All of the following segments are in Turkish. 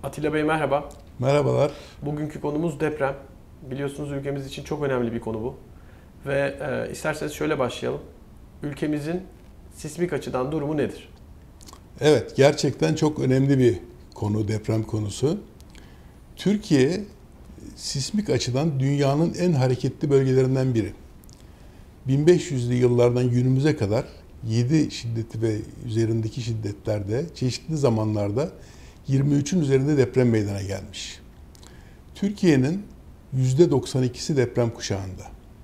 Atilla Bey merhaba. Merhabalar. Bugünkü konumuz deprem. Biliyorsunuz ülkemiz için çok önemli bir konu bu. Ve isterseniz şöyle başlayalım. Ülkemizin sismik açıdan durumu nedir? Evet, gerçekten çok önemli bir konu, deprem konusu. Türkiye, sismik açıdan dünyanın en hareketli bölgelerinden biri. 1500'lü yıllardan günümüze kadar 7 şiddeti ve üzerindeki şiddetlerde, çeşitli zamanlarda 23'ün üzerinde deprem meydana gelmiş. Türkiye'nin %92'si deprem kuşağında.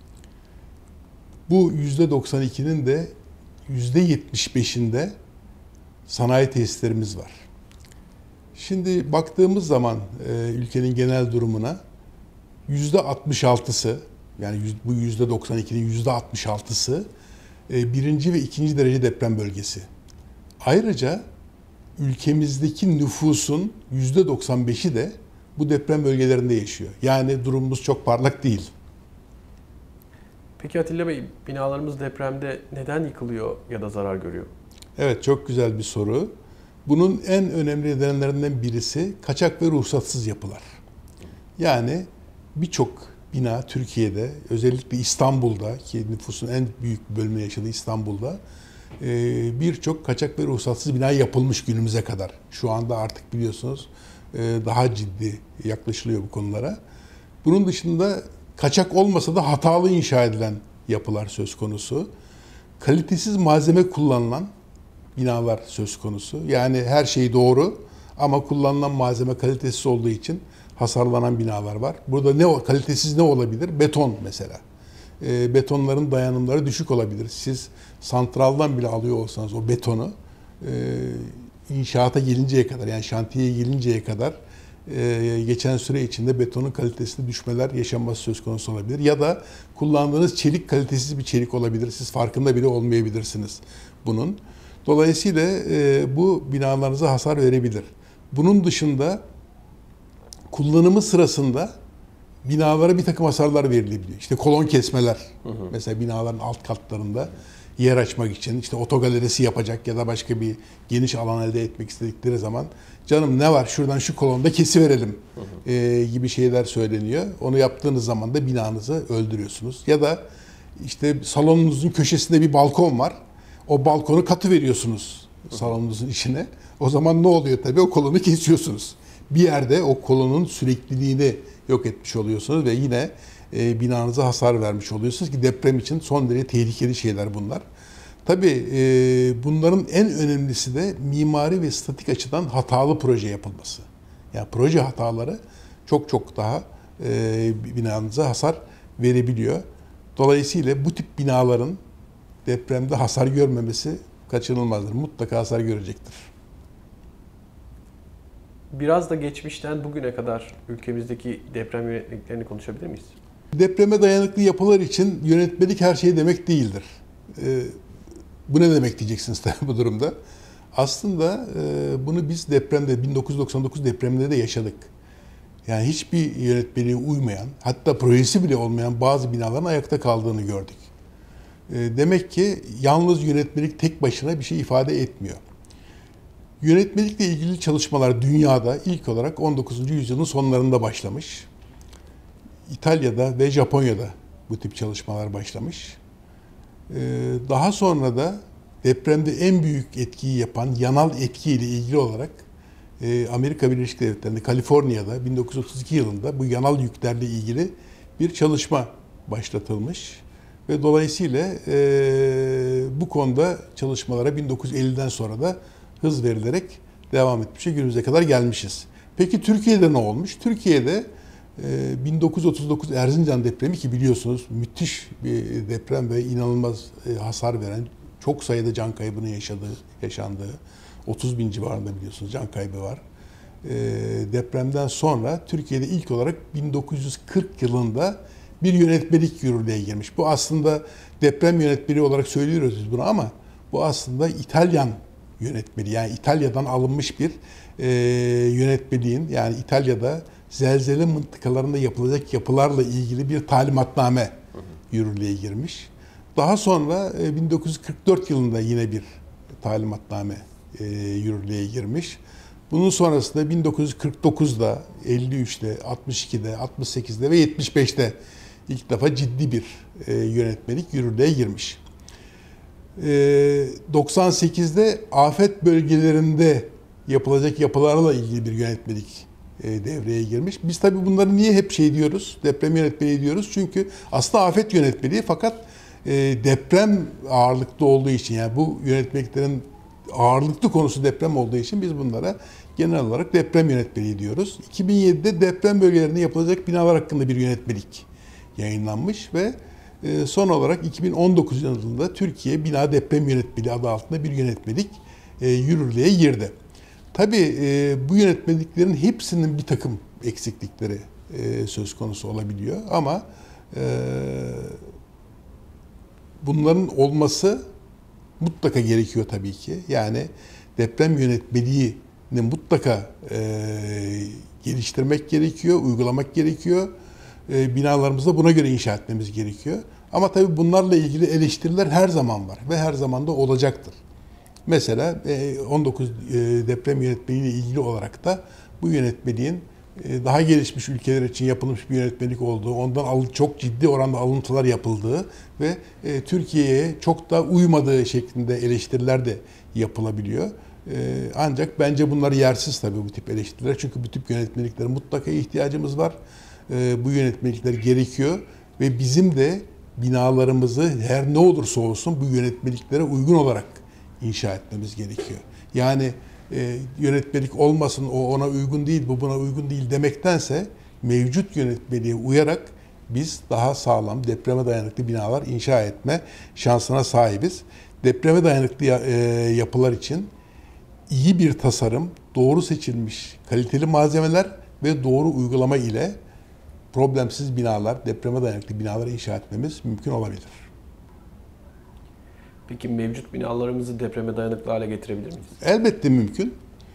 Bu %92'nin de %75'inde sanayi tesislerimiz var. Şimdi baktığımız zaman ülkenin genel durumuna %66'sı, yani bu %92'nin %66'sı birinci ve ikinci derece deprem bölgesi. Ayrıca ülkemizdeki nüfusun %95'i de bu deprem bölgelerinde yaşıyor. Yani durumumuz çok parlak değil. Peki Atilla Bey, binalarımız depremde neden yıkılıyor ya da zarar görüyor? Evet, çok güzel bir soru. Bunun en önemli nedenlerinden birisi kaçak ve ruhsatsız yapılar. Yani birçok bina Türkiye'de, özellikle İstanbul'da, ki nüfusun en büyük bölümünü yaşadığı İstanbul'da birçok kaçak ve ruhsatsız bina yapılmış günümüze kadar. Şu anda artık biliyorsunuz daha ciddi yaklaşılıyor bu konulara. Bunun dışında kaçak olmasa da hatalı inşa edilen yapılar söz konusu. Kalitesiz malzeme kullanılan binalar söz konusu. Yani her şey doğru ama kullanılan malzeme kalitesiz olduğu için hasarlanan binalar var. Burada kalitesiz ne olabilir? Beton mesela. Betonların dayanımları düşük olabilir. Siz santraldan bile alıyor olsanız o betonu inşaata gelinceye kadar, yani şantiyeye gelinceye kadar geçen süre içinde betonun kalitesinde düşmeler yaşanması söz konusu olabilir. Ya da kullandığınız çelik kalitesiz bir çelik olabilir. Siz farkında bile olmayabilirsiniz bunun. Dolayısıyla bu binalarınıza hasar verebilir. Bunun dışında kullanımı sırasında binalara bir takım hasarlar verilebiliyor. İşte kolon kesmeler. Mesela binaların alt katlarında yer açmak için, işte otogalerisi yapacak ya da başka bir geniş alan elde etmek istedikleri zaman canım ne var şuradan şu kolonda kesiverelim gibi şeyler söyleniyor. Onu yaptığınız zaman da binanızı öldürüyorsunuz. Ya da işte salonunuzun köşesinde bir balkon var. O balkonu katı veriyorsunuz salonunuzun içine. O zaman ne oluyor tabii? O kolonu kesiyorsunuz. Bir yerde o kolonun sürekliliğini yok etmiş oluyorsunuz ve yine binanıza hasar vermiş oluyorsunuz ki deprem için son derece tehlikeli şeyler bunlar. Tabii bunların en önemlisi de mimari ve statik açıdan hatalı proje yapılması. Yani proje hataları çok daha binanıza hasar verebiliyor. Dolayısıyla bu tip binaların depremde hasar görmemesi kaçınılmazdır. Mutlaka hasar görecektir. Biraz da geçmişten bugüne kadar ülkemizdeki deprem yönetmeliklerini konuşabilir miyiz? Depreme dayanıklı yapılar için yönetmelik her şey demek değildir. Bu ne demek diyeceksiniz tabii bu durumda. Aslında bunu biz depremde, 1999 depreminde de yaşadık. Yani hiçbir yönetmeliğe uymayan, hatta projesi bile olmayan bazı binaların ayakta kaldığını gördük. Demek ki yalnız yönetmelik tek başına bir şey ifade etmiyor. Yönetmelikle ilgili çalışmalar dünyada ilk olarak 19. yüzyılın sonlarında başlamış. İtalya'da ve Japonya'da bu tip çalışmalar başlamış. Daha sonra da depremde en büyük etkiyi yapan yanal etki ile ilgili olarak Amerika Birleşik Devletleri'nde, Kaliforniya'da 1932 yılında bu yanal yüklerle ilgili bir çalışma başlatılmış. Ve dolayısıyla bu konuda çalışmalara 1950'den sonra da hız verilerek devam etmiş ve günümüze kadar gelmişiz. Peki Türkiye'de ne olmuş? Türkiye'de 1939 Erzincan depremi, ki biliyorsunuz müthiş bir deprem ve inanılmaz hasar veren, çok sayıda can kaybının yaşandığı 30 bin civarında biliyorsunuz can kaybı var. Depremden sonra Türkiye'de ilk olarak 1940 yılında bir yönetmelik yürürlüğe girmiş. Bu aslında deprem yönetmeliği olarak söylüyoruz biz bunu ama bu aslında İtalyan yönetmeliği. Yani İtalya'dan alınmış bir yönetmeliğin, yani İtalya'da zelzele mıntıkalarında yapılacak yapılarla ilgili bir talimatname yürürlüğe girmiş. Daha sonra 1944 yılında yine bir talimatname yürürlüğe girmiş. Bunun sonrasında 1949'da, 53'te, 62'de, 68'de ve 75'te ilk defa ciddi bir yönetmelik yürürlüğe girmiş. 98'de afet bölgelerinde yapılacak yapılarla ilgili bir yönetmelik devreye girmiş. Biz tabii bunları niye hep diyoruz, deprem yönetmeliği diyoruz? Çünkü aslında afet yönetmeliği, fakat deprem ağırlıklı olduğu için, yani bu yönetmeliklerin ağırlıklı konusu deprem olduğu için biz bunlara genel olarak deprem yönetmeliği diyoruz. 2007'de deprem bölgelerinde yapılacak binalar hakkında bir yönetmelik yayınlanmış ve son olarak 2019 yılında Türkiye Bina Deprem Yönetmeliği adı altında bir yönetmelik yürürlüğe girdi. Tabii bu yönetmeliklerin hepsinin bir takım eksiklikleri söz konusu olabiliyor ama bunların olması mutlaka gerekiyor tabii ki. Yani deprem yönetmeliğini mutlaka geliştirmek gerekiyor, uygulamak gerekiyor. Binalarımızda buna göre inşa etmemiz gerekiyor. Ama tabii bunlarla ilgili eleştiriler her zaman var ve her zaman da olacaktır. Mesela 19 deprem yönetmeliği ile ilgili olarak da bu yönetmeliğin daha gelişmiş ülkeler için yapılmış bir yönetmelik olduğu, ondan çok ciddi oranda alıntılar yapıldığı ve Türkiye'ye çok da uymadığı şeklinde eleştiriler de yapılabiliyor. Ancak bence bunlar yersiz tabii, bu tip eleştiriler. Çünkü bu tip yönetmeliklere mutlaka ihtiyacımız var. Bu yönetmelikler gerekiyor ve bizim de binalarımızı her ne olursa olsun bu yönetmeliklere uygun olarak inşa etmemiz gerekiyor. Yani yönetmelik olmasın, o ona uygun değil, bu buna uygun değil demektense mevcut yönetmeliğe uyarak biz daha sağlam, depreme dayanıklı binalar inşa etme şansına sahibiz. Depreme dayanıklı yapılar için iyi bir tasarım, doğru seçilmiş kaliteli malzemeler ve doğru uygulama ile problemsiz binalar, depreme dayanıklı binalar inşa etmemiz mümkün olabilir. Peki mevcut binalarımızı depreme dayanıklı hale getirebilir miyiz? Elbette mümkün.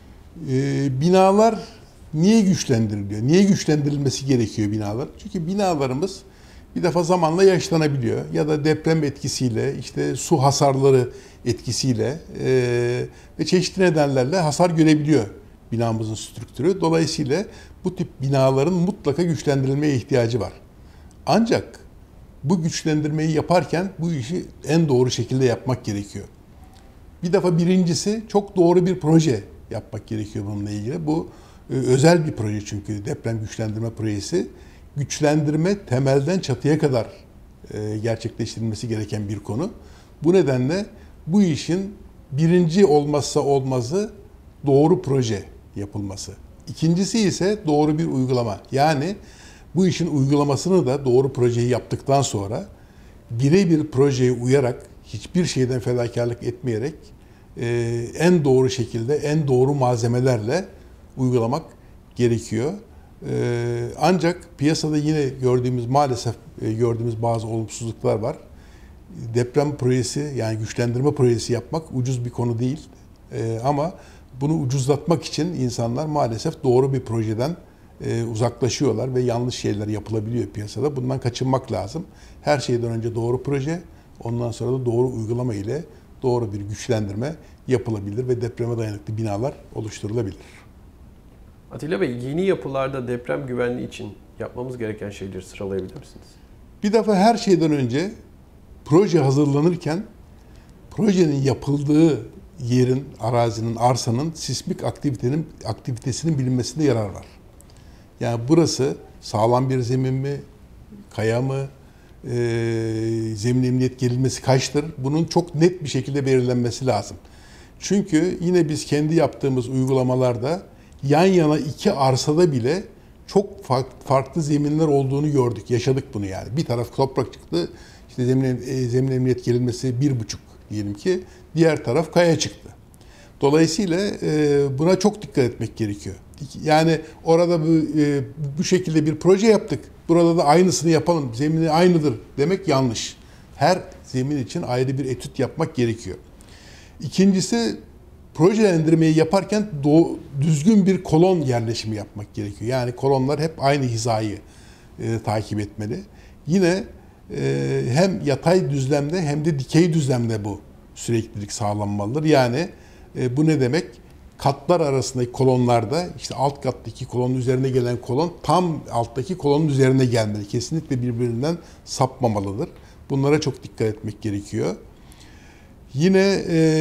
Binalar niye güçlendiriliyor? Niye güçlendirilmesi gerekiyor binalar? Çünkü binalarımız bir defa zamanla yaşlanabiliyor ya da deprem etkisiyle, işte su hasarları etkisiyle ve çeşitli nedenlerle hasar görebiliyor binamızın strüktürü. Dolayısıyla bu tip binaların mutlaka güçlendirilmeye ihtiyacı var. Ancak bu güçlendirmeyi yaparken bu işi en doğru şekilde yapmak gerekiyor. Bir defa birincisi çok doğru bir proje yapmak gerekiyor bununla ilgili. Bu özel bir proje çünkü deprem güçlendirme projesi. Güçlendirme temelden çatıya kadar gerçekleştirilmesi gereken bir konu. Bu nedenle bu işin birinci olmazsa olmazı doğru proje yapılması. İkincisi ise doğru bir uygulama. Yani bu işin uygulamasını da doğru projeyi yaptıktan sonra birebir projeye uyarak, hiçbir şeyden fedakarlık etmeyerek en doğru şekilde, en doğru malzemelerle uygulamak gerekiyor. Ancak piyasada yine maalesef gördüğümüz bazı olumsuzluklar var. Deprem projesi, yani güçlendirme projesi yapmak ucuz bir konu değil. Ama bunu ucuzlatmak için insanlar maalesef doğru bir projeden uzaklaşıyorlar ve yanlış şeyler yapılabiliyor piyasada. Bundan kaçınmak lazım. Her şeyden önce doğru proje, ondan sonra da doğru uygulama ile doğru bir güçlendirme yapılabilir ve depreme dayanıklı binalar oluşturulabilir. Atilla Bey, yeni yapılarda deprem güvenliği için yapmamız gereken şeyleri sıralayabilir misiniz? Bir defa her şeyden önce proje hazırlanırken projenin yapıldığı yerin, arazinin, arsanın sismik aktivitesinin bilinmesinde yarar var. Yani burası sağlam bir zemin mi, kaya mı, zemin emniyet gerilmesi kaçtır? Bunun çok net bir şekilde belirlenmesi lazım. Çünkü yine biz kendi yaptığımız uygulamalarda yan yana iki arsada bile çok farklı zeminler olduğunu gördük, yaşadık bunu yani. Bir taraf toprak çıktı, işte zemin emniyet gerilmesi 1,5 diyelim ki, diğer taraf kaya çıktı. Dolayısıyla buna çok dikkat etmek gerekiyor. Yani orada bu şekilde bir proje yaptık, burada da aynısını yapalım, zemini aynıdır demek yanlış. Her zemin için ayrı bir etüt yapmak gerekiyor. İkincisi, projelendirmeyi yaparken düzgün bir kolon yerleşimi yapmak gerekiyor. Yani kolonlar hep aynı hizayı takip etmeli. Yine hem yatay düzlemde hem de dikey düzlemde bu süreklilik sağlanmalıdır. Yani bu ne demek? katlar arasındaki kolonlarda işte alt kattaki kolonun üzerine gelen kolon tam alttaki kolonun üzerine gelmeli. Kesinlikle birbirinden sapmamalıdır. Bunlara çok dikkat etmek gerekiyor. Yine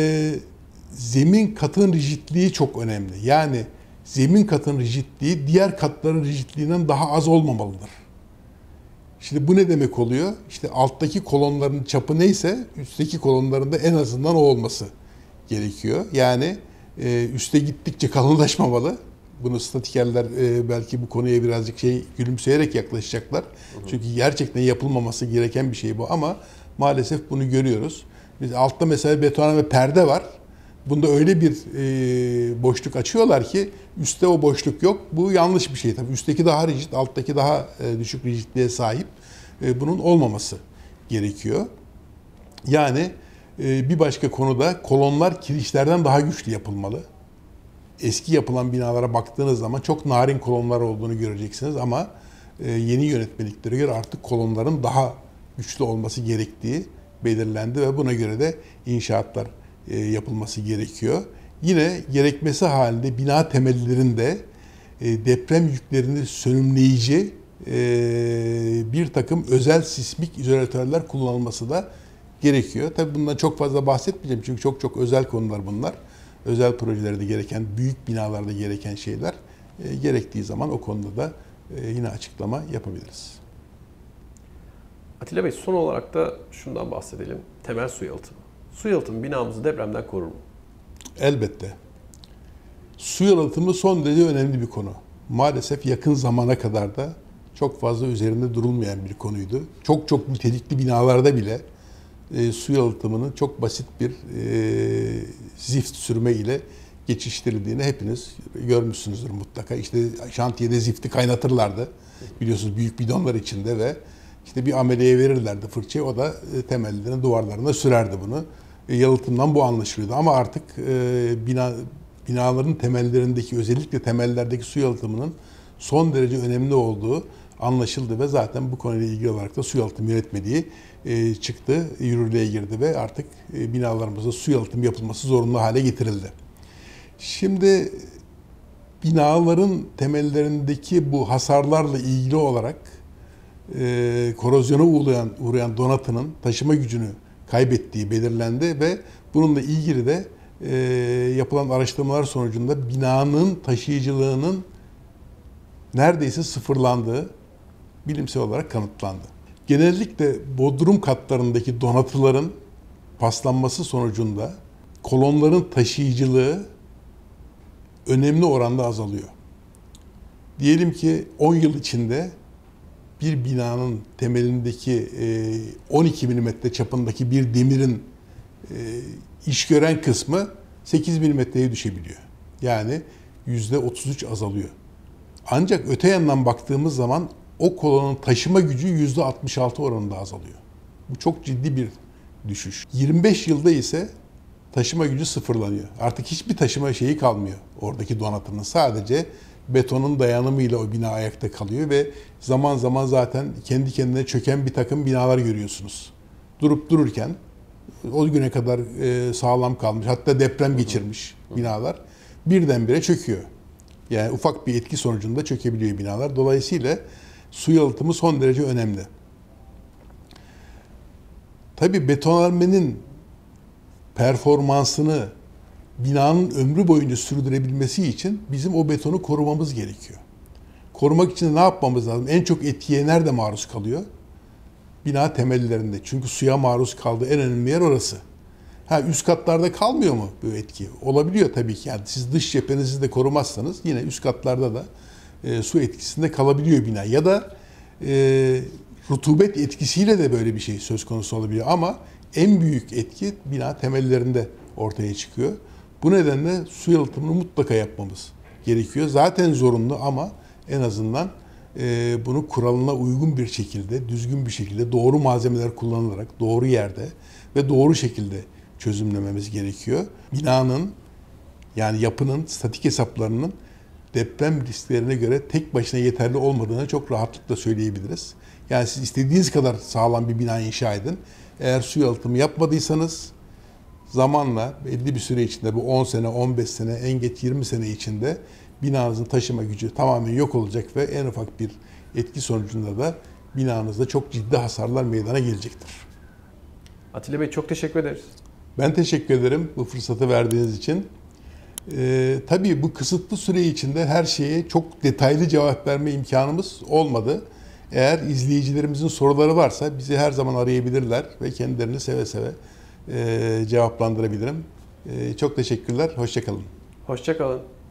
zemin katın rigidliği çok önemli. Yani zemin katın rigidliği diğer katların rigidliğinden daha az olmamalıdır. Şimdi bu ne demek oluyor? İşte alttaki kolonların çapı neyse üstteki kolonların da en azından o olması gerekiyor. Yani üste gittikçe kalınlaşmamalı. Bunu statikerler belki bu konuya birazcık gülümseyerek yaklaşacaklar. Çünkü gerçekten yapılmaması gereken bir şey bu ama maalesef bunu görüyoruz. Biz altta mesela betonarme perde var. Bunda öyle bir boşluk açıyorlar ki üstte o boşluk yok. Bu yanlış bir şey tabii. Üstteki daha rigid, alttaki daha düşük rigidliğe sahip. Bunun olmaması gerekiyor. Yani bir başka konuda kolonlar kirişlerden daha güçlü yapılmalı. Eski yapılan binalara baktığınız zaman çok narin kolonlar olduğunu göreceksiniz ama yeni yönetmeliklere göre artık kolonların daha güçlü olması gerektiği belirlendi ve buna göre de inşaatlar yapılması gerekiyor. Yine gerekmesi halinde bina temellerinde deprem yüklerini sönümleyici bir takım özel sismik izolatörler kullanılması da gerekiyor. Tabii bundan çok fazla bahsetmeyeceğim çünkü çok özel konular bunlar. Özel projelerde gereken, büyük binalarda gereken şeyler gerektiği zaman o konuda da yine açıklama yapabiliriz. Atilla Bey, son olarak da şundan bahsedelim. Temel su yalıtımı. Su yalıtımı binamızı depremden korur mu? Elbette. Su yalıtımı son derece önemli bir konu. Maalesef yakın zamana kadar da çok fazla üzerinde durulmayan bir konuydu. Çok nitelikli binalarda bile su yalıtımının çok basit bir zift sürme ile geçiştirildiğini hepiniz görmüşsünüzdür mutlaka. İşte şantiyede zifti kaynatırlardı. Biliyorsunuz büyük bidonlar içinde ve işte bir ameleye verirlerdi fırçayı. O da temellerine, duvarlarına sürerdi bunu. Yalıtımdan bu anlaşılıyordu. Ama artık binaların temellerindeki, özellikle temellerdeki su yalıtımının son derece önemli olduğu anlaşıldı ve zaten bu konuyla ilgili olarak da su yalıtım yönetmeliği çıktı, yürürlüğe girdi ve artık binalarımızda su yalıtım yapılması zorunlu hale getirildi. Şimdi binaların temellerindeki bu hasarlarla ilgili olarak korozyona uğrayan donatının taşıma gücünü kaybettiği belirlendi ve bununla ilgili de yapılan araştırmalar sonucunda binanın taşıyıcılığının neredeyse sıfırlandığı bilimsel olarak kanıtlandı. Genellikle bodrum katlarındaki donatıların paslanması sonucunda kolonların taşıyıcılığı önemli oranda azalıyor. Diyelim ki 10 yıl içinde bir binanın temelindeki 12 milimetre çapındaki bir demirin iş gören kısmı 8 milimetreye düşebiliyor. Yani %33 azalıyor. Ancak öte yandan baktığımız zaman o kolonun taşıma gücü %66 oranında azalıyor. Bu çok ciddi bir düşüş. 25 yılda ise taşıma gücü sıfırlanıyor. Artık hiçbir taşıma şeyi kalmıyor oradaki donatının. Sadece betonun dayanımıyla o bina ayakta kalıyor ve zaman zaman zaten kendi kendine çöken bir takım binalar görüyorsunuz. Durup dururken o güne kadar sağlam kalmış, hatta deprem geçirmiş binalar birdenbire çöküyor. Yani ufak bir etki sonucunda çökebiliyor binalar. Dolayısıyla su yalıtımı son derece önemli. Tabii betonarmenin performansını binanın ömrü boyunca sürdürebilmesi için bizim o betonu korumamız gerekiyor. Korumak için ne yapmamız lazım? En çok etkiye nerede maruz kalıyor? Bina temellerinde. Çünkü suya maruz kaldığı en önemli yer orası. Üst katlarda kalmıyor mu bu etki? Olabiliyor tabii ki. Yani siz dış cephenizi de korumazsanız yine üst katlarda da su etkisinde kalabiliyor bina. Ya da rutubet etkisiyle de böyle bir şey söz konusu olabiliyor. Ama en büyük etki bina temellerinde ortaya çıkıyor. Bu nedenle su yalıtımını mutlaka yapmamız gerekiyor. Zaten zorunlu ama en azından bunu kuralına uygun bir şekilde, düzgün bir şekilde, doğru malzemeler kullanılarak, doğru yerde ve doğru şekilde çözümlememiz gerekiyor. Binanın, yani yapının statik hesaplarının deprem risklerine göre tek başına yeterli olmadığını çok rahatlıkla söyleyebiliriz. Yani siz istediğiniz kadar sağlam bir bina inşa edin. Eğer su yalıtımı yapmadıysanız zamanla belli bir süre içinde, bu 10 sene, 15 sene, en geç 20 sene içinde binanızın taşıma gücü tamamen yok olacak ve en ufak bir etki sonucunda da binanızda çok ciddi hasarlar meydana gelecektir. Atilla Bey çok teşekkür ederiz. Ben teşekkür ederim bu fırsatı verdiğiniz için. Tabii bu kısıtlı süre içinde her şeye çok detaylı cevap verme imkanımız olmadı. Eğer izleyicilerimizin soruları varsa bizi her zaman arayabilirler ve kendilerini seve seve cevaplandırabilirim. Çok teşekkürler, hoşça kalın. Hoşça kalın.